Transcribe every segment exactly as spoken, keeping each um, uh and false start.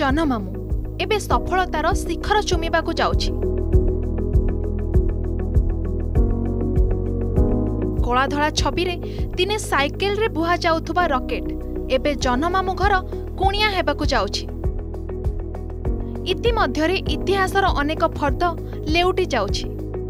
ଜହ୍ନମାମୁଁ ଏବେ ସଫଳତାର ଶିଖର ଚୁମିବାକୁ ଯାଉଛି। କଳାଧଳା ଛବିରେ ଦିନେ ସାଇକେଲରେ ବୁହା ଯାଉଥିବା ରକେଟ୍ ଏବେ ଜହ୍ନମାମୁଁ ଘର କୁଣିଆ ହେବାକୁ ଯାଉଛି। ଇତିମଧ୍ୟରେ ଇତିହାସର ଅନେକ ଫର୍ଦ୍ଦ ଲେଉଟି ଯାଉଛି।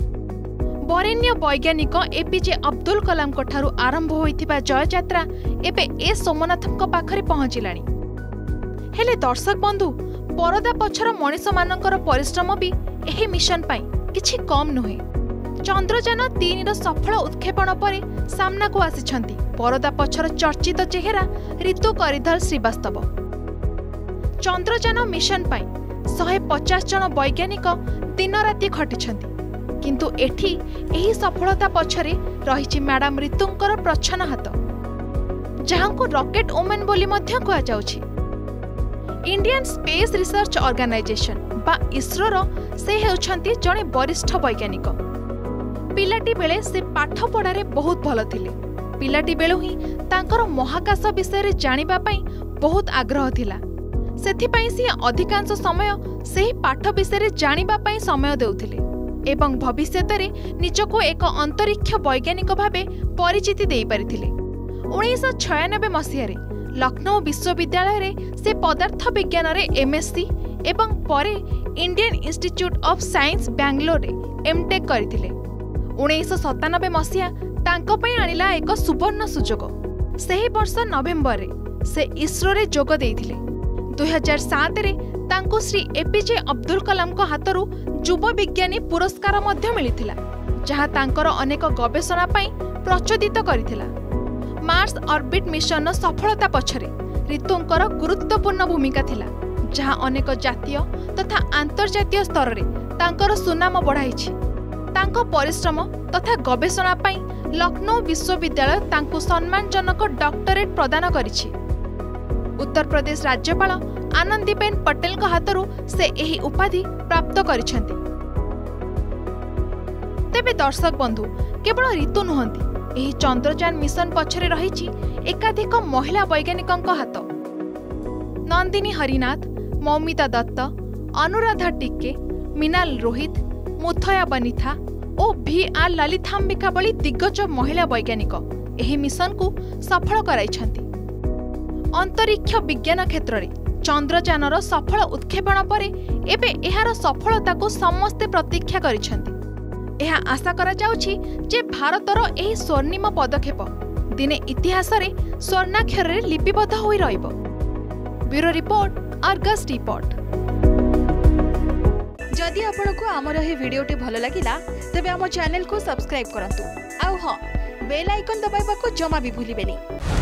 ବରେଣ୍ୟ ବୈଜ୍ଞାନିକ ଏପିଜେ ଅବ୍ଦୁଲ କଲାମଙ୍କ ଠାରୁ ଆରମ୍ଭ ହୋଇଥିବା ଜୟଯାତ୍ରା ଏବେ ଏ ସୋମନାଥଙ୍କ ପାଖରେ ପହଞ୍ଚିଲାଣି। ହେଲେ ଦର୍ଶକ ବନ୍ଧୁ, ପରଦା ପଛର ମଣିଷମାନଙ୍କର ପରିଶ୍ରମ ବି ଏହି ମିଶନ ପାଇଁ କିଛି କମ୍ ନୁହେଁ। ଚନ୍ଦ୍ରଯାନ ତିନିର ସଫଳ ଉତ୍କ୍ଷେପଣ ପରେ ସାମ୍ନାକୁ ଆସିଛନ୍ତି ପରଦା ପଛର ଚର୍ଚ୍ଚିତ ଚେହେରା ରିତୁ କରିଧର ଶ୍ରୀବାସ୍ତବ। ଚନ୍ଦ୍ରଯାନ ମିଶନ ପାଇଁ ଶହେ ପଚାଶ ଜଣ ବୈଜ୍ଞାନିକ ଦିନରାତି ଖଟିଛନ୍ତି, କିନ୍ତୁ ଏଠି ଏହି ସଫଳତା ପଛରେ ରହିଛି ମ୍ୟାଡାମ ରିତୁଙ୍କର ପ୍ରଚ୍ଛନ୍ନ ହାତ, ଯାହାଙ୍କୁ ରକେଟ୍ ଓମେନ୍ ବୋଲି ମଧ୍ୟ କୁହାଯାଉଛି। ଇଣ୍ଡିଆନ୍ ସ୍ପେସ୍ ରିସର୍ଚ୍ଚ ଅର୍ଗାନାଇଜେସନ୍ ବା ଇସ୍ରୋର ସେ ହେଉଛନ୍ତି ଜଣେ ବରିଷ୍ଠ ବୈଜ୍ଞାନିକ। ପିଲାଟି ବେଳେ ସେ ପାଠ ପଢ଼ାରେ ବହୁତ ଭଲ ଥିଲେ। ପିଲାଟି ବେଳୁ ହିଁ ତାଙ୍କର ମହାକାଶ ବିଷୟରେ ଜାଣିବା ପାଇଁ ବହୁତ ଆଗ୍ରହ ଥିଲା। ସେଥିପାଇଁ ସେ ଅଧିକାଂଶ ସମୟ ସେହି ପାଠ ବିଷୟରେ ଜାଣିବା ପାଇଁ ସମୟ ଦେଉଥିଲେ ଏବଂ ଭବିଷ୍ୟତରେ ନିଜକୁ ଏକ ଅନ୍ତରୀକ୍ଷ ବୈଜ୍ଞାନିକ ଭାବେ ପରିଚିତି ଦେଇପାରିଥିଲେ। ଉଣେଇଶହ ଛୟାନବେ ମସିହାରେ ଲକ୍ଷ୍ନୌ ବିଶ୍ୱବିଦ୍ୟାଳୟରେ ସେ ପଦାର୍ଥ ବିଜ୍ଞାନରେ ଏମ୍ଏସ୍ସି ଏବଂ ପରେ ଇଣ୍ଡିଆନ୍ ଇନଷ୍ଟିଚ୍ୟୁଟ୍ ଅଫ୍ ସାଇନ୍ସ ବାଙ୍ଗାଲୋରରେ ଏମ୍ଟେକ୍ କରିଥିଲେ। ଉଣେଇଶହ ସତାନବେ ମସିହା ତାଙ୍କ ପାଇଁ ଆଣିଲା ଏକ ସୁବର୍ଣ୍ଣ ସୁଯୋଗ। ସେହି ବର୍ଷ ନଭେମ୍ବରରେ ସେ ଇସ୍ରୋରେ ଯୋଗ ଦେଇଥିଲେ। ଦୁଇ ହଜାର ସାତରେ ତାଙ୍କୁ ଶ୍ରୀ ଏପିଜେ ଅବ୍ଦୁଲ କଲାମଙ୍କ ହାତରୁ ଯୁବ ବିଜ୍ଞାନୀ ପୁରସ୍କାର ମଧ୍ୟ ମିଳିଥିଲା, ଯାହା ତାଙ୍କର ଅନେକ ଗବେଷଣା ପାଇଁ ପ୍ରଚୋଦିତ କରିଥିଲା। ମାର୍ସ ଅର୍ବିଟ୍ ମିଶନର ସଫଳତା ପଛରେ ରିତୁଙ୍କର ଗୁରୁତ୍ୱପୂର୍ଣ୍ଣ ଭୂମିକା ଥିଲା, ଯାହା ଅନେକ ଜାତୀୟ ତଥା ଆନ୍ତର୍ଜାତୀୟ ସ୍ତରରେ ତାଙ୍କର ସୁନାମ ବଢ଼ାଇଛି। ତାଙ୍କ ପରିଶ୍ରମ ତଥା ଗବେଷଣା ପାଇଁ ଲକ୍ଷ୍ନୌ ବିଶ୍ୱବିଦ୍ୟାଳୟ ତାଙ୍କୁ ସମ୍ମାନଜନକ ଡକ୍ଟରେଟ୍ ପ୍ରଦାନ କରିଛି। ଉତ୍ତରପ୍ରଦେଶ ରାଜ୍ୟପାଳ ଆନନ୍ଦୀବେନ୍ ପଟେଲଙ୍କ ହାତରୁ ସେ ଏହି ଉପାଧି ପ୍ରାପ୍ତ କରିଛନ୍ତି। ତେବେ ଦର୍ଶକ ବନ୍ଧୁ, କେବଳ ରିତୁ ନୁହନ୍ତି, ଏହି ଚନ୍ଦ୍ରଯାନ ମିଶନ ପଛରେ ରହିଛି ଏକାଧିକ ମହିଳା ବୈଜ୍ଞାନିକଙ୍କ ହାତ। ନନ୍ଦିନୀ ହରିନାଥ, ମୌମିତା ଦତ୍ତ, ଅନୁରାଧା ଟିକେ, ମିନାଲ ରୋହିତ, ମୁଥୟା ବନିଥା ଓ ଭି ଆର୍ ଲଲିଥାମ୍ବିକା ଭଳି ଦିଗ୍ଗଜ ମହିଳା ବୈଜ୍ଞାନିକ ଏହି ମିଶନକୁ ସଫଳ କରାଇଛନ୍ତି। ଅନ୍ତରୀକ୍ଷ ବିଜ୍ଞାନ କ୍ଷେତ୍ରରେ ଚନ୍ଦ୍ରଯାନର ସଫଳ ଉତ୍କ୍ଷେପଣ ପରେ ଏବେ ଏହାର ସଫଳତାକୁ ସମସ୍ତେ ପ୍ରତୀକ୍ଷା କରିଛନ୍ତି। ଏହା ଆଶା କରାଯାଉଛି ଯେ ଭାରତର ଏହି ସ୍ୱର୍ଣ୍ଣିମ ପଦକ୍ଷେପ ଦିନେ ଇତିହାସରେ ସ୍ୱର୍ଣ୍ଣାକ୍ଷରରେ ଲିପିବଦ୍ଧ ହୋଇ ରହିବ। Bureau report, Argus report. जदि आपको आमर यह वीडियोटी भल लगिला तेबे आम चैनल को सब्सक्राइब करंतु। आउ हाँ, बेल आइकन दबाइबा को जमा भी भूलिबेनी।